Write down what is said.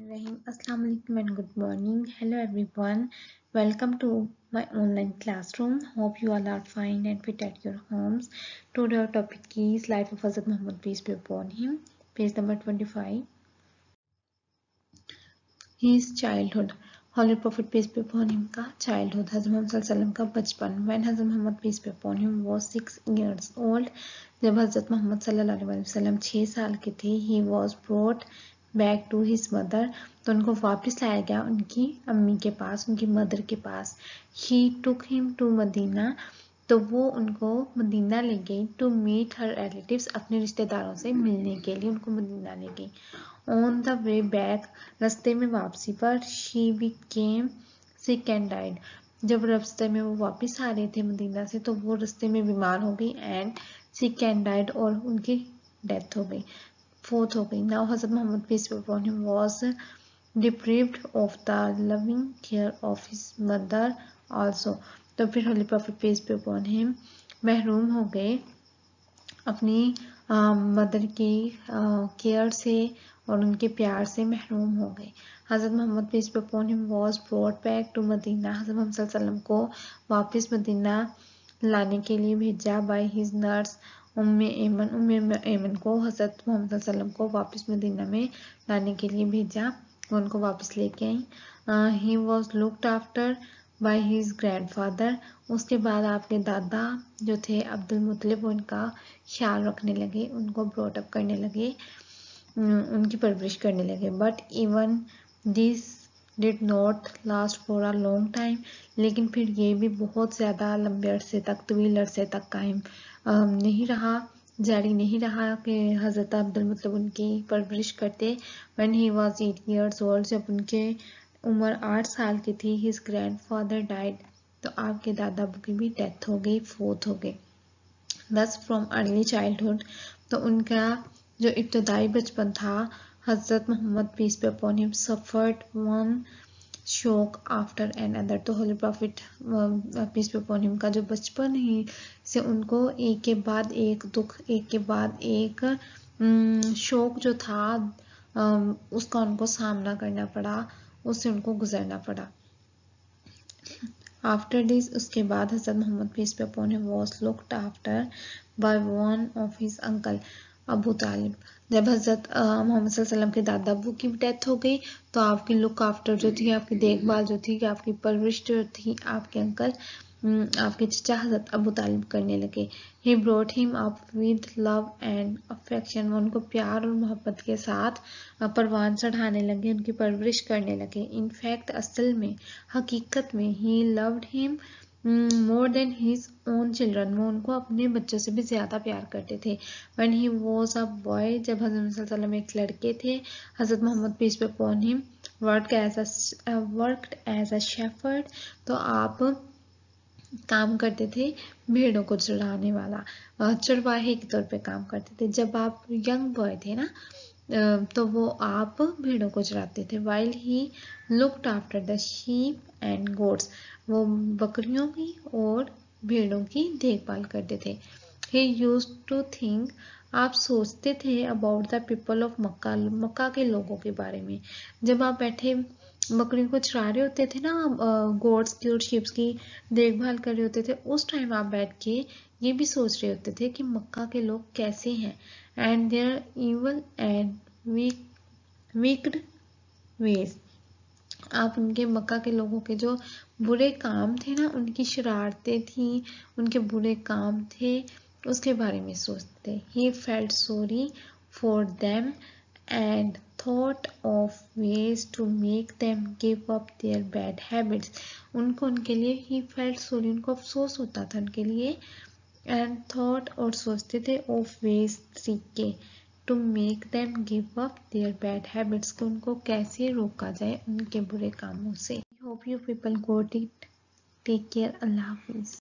Assalamu alaikum and good morning. Hello everyone. Welcome to my online classroom. Hope you all are fine and fit at your homes. Today our topic is Life of Hazrat Muhammad, peace be upon him. Page number 25. His childhood. Holy Prophet peace be upon him का childhood. Hazrat Muhammad sallallahu alaihi wasallam का बचपन. When Hazrat Muhammad peace be upon him was 6 years old. जब हजरत मोहम्मद सल्लल्लाहु अलैहि वसल्लम 6 साल के थे, he was brought back to his mother. तो उनको वापस लाया गया उनकी अम्मी के पास, उनकी मदर के पास. He took him to Medina. तो वो उनको मदीना ले गई. टू मीट हर रिलेटिव्स, अपने रिश्तेदारों से मिलने के लिए उनको मदीना ले गई. ऑन द वे बैक, रास्ते में वापसी पर, she became sick and died. जब रास्ते में वो वापस आ रहे थे मदीना से तो वो रास्ते में बीमार हो गई एंड सिक एंड डाइड, और उनकी डेथ हो गई, फोर्थ हो गई. Now Hazrat Mohammad peace be upon him was deprived of the loving care of his mother also. तो फिर holy prophet peace be upon him महरूम हो गए अपनी मदर की केयर से और उनके प्यार से महरूम हो गए. हज़रत Muhammad peace be upon him was brought back to Medina. हज़रत मोहम्मद सल्लल्लाहु अलैहि वसल्लम को वापस मदीना लाने के लिए भेजा बाय हिज नर्स उम्मे एमन को हज़रत मोहम्मद सल्लल्लाहु अलैहि वसल्लम को वापस मदीना में लाने के लिए भेजा. उनको वापस लेके आई. He was looked after by his grandfather. उसके बाद आपके दादा जो थे अब्दुल मुत्तलिब उनका ख्याल रखने लगे, उनको ब्रॉट अप करने लगे, उनकी परवरिश करने लगे. But even this did not last for a long time. लेकिन फिर ये भी बहुत ज़्यादा लंबे अरसे तक, तवील अरसे तक कायम नहीं रहा, जारी नहीं रहा कि हज़रत अब्दुल मुत्तलिब उनकी परवरिश करते. When he was 8 years old, जब उनके उम्र 8 साल की थी, हिज ग्रैंडफादर डाइड. तो आपके दादा की भी डेथ हो गई, फोर्थ हो गई. दस फ्रॉम अर्ली चाइल्डहुड, तो उनका जो इब्तदाई बचपन था, हज़रत Muhammad peace be upon him suffered one shock after एन अदर. तो holy prophet peace be upon him का जो बचपन ही से उनको एक के बाद एक दुख, एक के बाद एक शोक जो था उसका उनको सामना करना पड़ा, उससे उनको गुजरना पड़ा. आफ्टर दिस, उसके बाद हज़रत Muhammad peace be upon him was looked after by one of his uncle Abu Talib. जब हज़रत मोहम्मद सल्लल्लाहु अलैहि वसल्लम के दादा अबू की डेथ हो गई तो आपकी लुक आफ्टर जो थी, आपकी देखभाल जो थी, आपकी परवरिश जो थी, आपके अंकल, आपके चचा हज़रत अबू तालिब करने लगे. He brought him up with love and affection. वो उनको प्यार और मोहब्बत के साथ परवान चढ़ाने लगे, उनकी परवरिश करने लगे. इनफैक्ट असल में, हकीकत में, he loved him more than his own children. वो उनको अपने बच्चों से भी ज़्यादा प्यार करते थे. When he was a boy, जब हज़रत सल्लल्लाहु अलैहि वसल्लम एक लड़के थे, हज़रत Muhammad peace be upon him worked as a shepherd. तो आप काम करते थे भेड़ों को चराने वाला, चरवाहे के तौर पे काम करते थे. जब आप यंग बॉय थे ना, तो वो आप भेड़ों को चराते थे. While he looked after the sheep and goats. वो बकरियों की और भेड़ों की देखभाल करते थे. ही यूज्ड टू थिंक, आप सोचते थे, about the people of Mecca, Mecca के लोगों के बारे में. जब आप बैठे बकरियों को चरा रहे होते थे ना, गोट्स की और शीप्स की देखभाल कर रहे होते थे, उस टाइम आप बैठ के ये भी सोच रहे होते थे कि मक्का के लोग कैसे हैं, and their evil and wicked ways. आप उनके मक्का के लोगों के जो बुरे काम थे ना, उनकी शरारतें थी, उनके बुरे काम थे, उसके बारे में सोचते. He felt sorry for them and thought of ways to make them give up their bad habits. उनके लिए he felt sorry, उनको अफसोस होता था उनके लिए, and thought, और सोचते थे, of ways, तरीके, to make them give up their bad habits, को उनको कैसे रोका जाए उनके बुरे कामों से. I hope you people got it. Take care. Allah Hafiz.